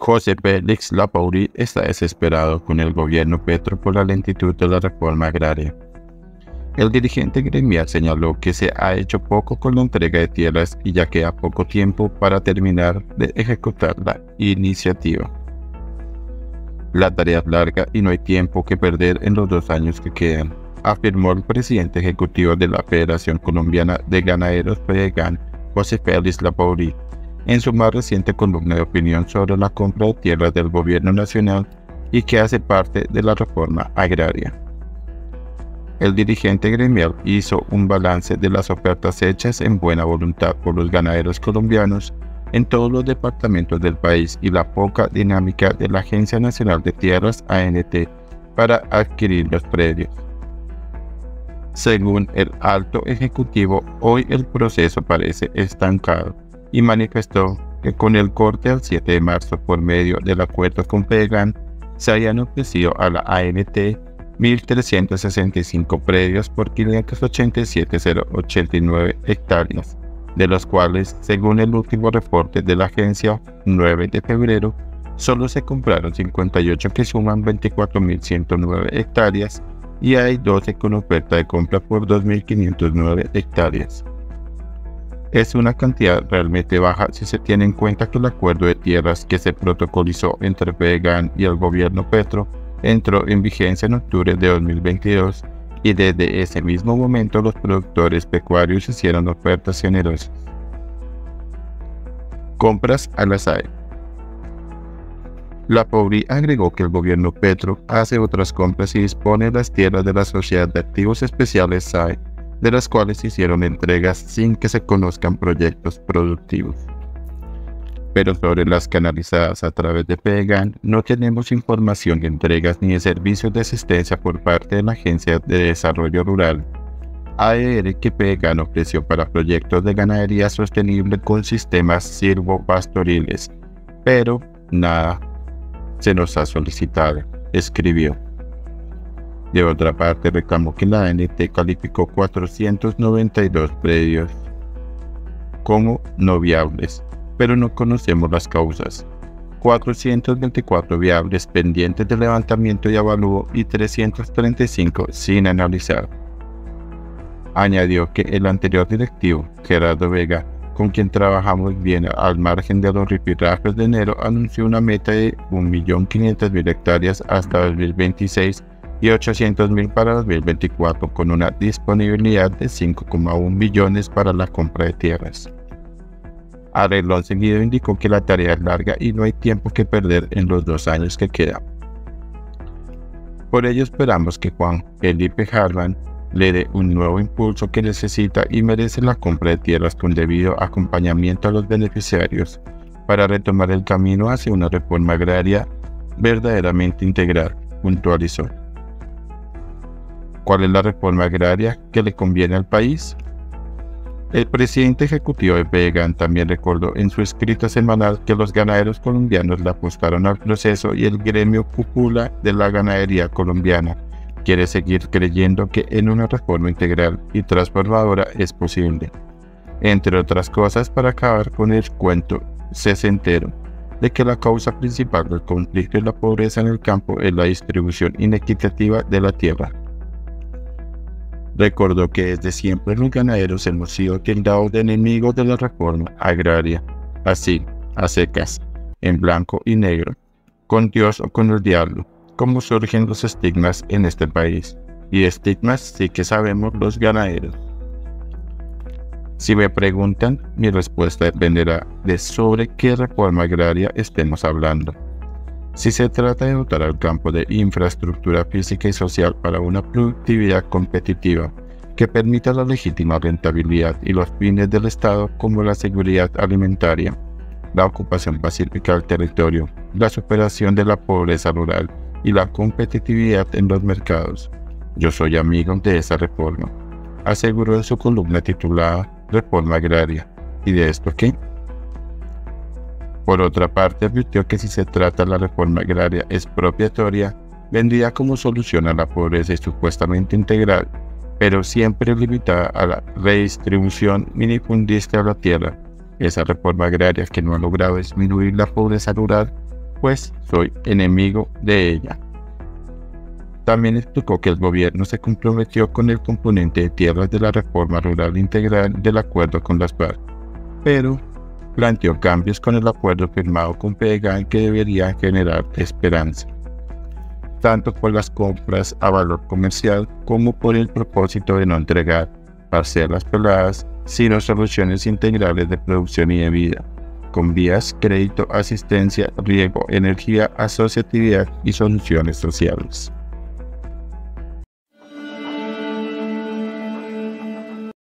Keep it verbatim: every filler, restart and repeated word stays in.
José Félix Lapourie está desesperado con el gobierno Petro por la lentitud de la reforma agraria. El dirigente gremial señaló que se ha hecho poco con la entrega de tierras y ya queda poco tiempo para terminar de ejecutar la iniciativa. La tarea es larga y no hay tiempo que perder en los dos años que quedan, afirmó el presidente ejecutivo de la Federación Colombiana de Ganaderos FEDEGAN, José Félix Lapourie, en su más reciente columna de opinión sobre la compra de tierras del gobierno nacional y que hace parte de la reforma agraria. El dirigente gremial hizo un balance de las ofertas hechas en buena voluntad por los ganaderos colombianos en todos los departamentos del país y la poca dinámica de la Agencia Nacional de Tierras A N T para adquirir los predios. Según el alto ejecutivo, hoy el proceso parece estancado y manifestó que con el corte al siete de marzo por medio del acuerdo con FEDEGAN se habían ofrecido a la A N T mil trescientos sesenta y cinco predios por quinientos ochenta y siete mil ochenta y nueve hectáreas, de los cuales, según el último reporte de la agencia nueve de febrero, solo se compraron cincuenta y ocho que suman veinticuatro mil ciento nueve hectáreas y hay doce con oferta de compra por dos mil quinientos nueve hectáreas. Es una cantidad realmente baja si se tiene en cuenta que el acuerdo de tierras que se protocolizó entre FEDEGAN y el gobierno Petro entró en vigencia en octubre de dos mil veintidós y desde ese mismo momento los productores pecuarios hicieron ofertas generosas. Compras a la S A E. Lapourie agregó que el gobierno Petro hace otras compras y dispone de las tierras de la Sociedad de Activos Especiales S A E, de las cuales se hicieron entregas sin que se conozcan proyectos productivos. Pero sobre las canalizadas a través de FEDEGAN no tenemos información de entregas ni de servicios de asistencia por parte de la Agencia de Desarrollo Rural, A D R, que FEDEGAN ofreció para proyectos de ganadería sostenible con sistemas silvopastoriles, pero nada se nos ha solicitado, escribió. De otra parte, reclamó que la A N T calificó cuatrocientos noventa y dos predios como no viables, pero no conocemos las causas. cuatrocientos veinticuatro viables pendientes de levantamiento y avalúo y trescientos treinta y cinco sin analizar. Añadió que el anterior directivo, Gerardo Vega, con quien trabajamos bien al margen de los rifirrafes de enero, anunció una meta de un millón quinientas mil hectáreas hasta dos mil veintiséis y ochocientos mil para dos mil veinticuatro, con una disponibilidad de cinco coma uno millones para la compra de tierras. A renglón seguido indicó que la tarea es larga y no hay tiempo que perder en los dos años que quedan. Por ello esperamos que Juan Felipe Harman le dé un nuevo impulso que necesita y merece la compra de tierras con debido acompañamiento a los beneficiarios para retomar el camino hacia una reforma agraria verdaderamente integral, puntualizó. ¿Cuál es la reforma agraria que le conviene al país? El presidente ejecutivo de FEDEGAN también recordó en su escrito semanal que los ganaderos colombianos le apostaron al proceso y el gremio cúpula de la ganadería colombiana quiere seguir creyendo que en una reforma integral y transformadora es posible, entre otras cosas para acabar con el cuento sesentero de que la causa principal del conflicto y la pobreza en el campo es la distribución inequitativa de la tierra. Recordó que desde siempre los ganaderos hemos sido tildados de enemigos de la reforma agraria, así, a secas, en blanco y negro, con Dios o con el diablo, como surgen los estigmas en este país, y estigmas sí que sabemos los ganaderos. Si me preguntan, mi respuesta dependerá de sobre qué reforma agraria estemos hablando. Si se trata de dotar al campo de infraestructura física y social para una productividad competitiva que permita la legítima rentabilidad y los fines del Estado como la seguridad alimentaria, la ocupación pacífica del territorio, la superación de la pobreza rural y la competitividad en los mercados, yo soy amigo de esa reforma, aseguró en su columna titulada Reforma Agraria. ¿Y de esto qué? Por otra parte, advirtió que si se trata de la reforma agraria expropiatoria, vendría como solución a la pobreza y supuestamente integral, pero siempre limitada a la redistribución minifundista de la tierra. Esa reforma agraria que no ha logrado disminuir la pobreza rural pues soy enemigo de ella. También explicó que el gobierno se comprometió con el componente de tierras de la reforma rural integral del acuerdo con las FARC, pero planteó cambios con el acuerdo firmado con PEGAN que deberían generar esperanza, tanto por las compras a valor comercial como por el propósito de no entregar parcelas peladas, sino soluciones integrales de producción y de vida, con vías, crédito, asistencia, riego, energía, asociatividad y soluciones sociales.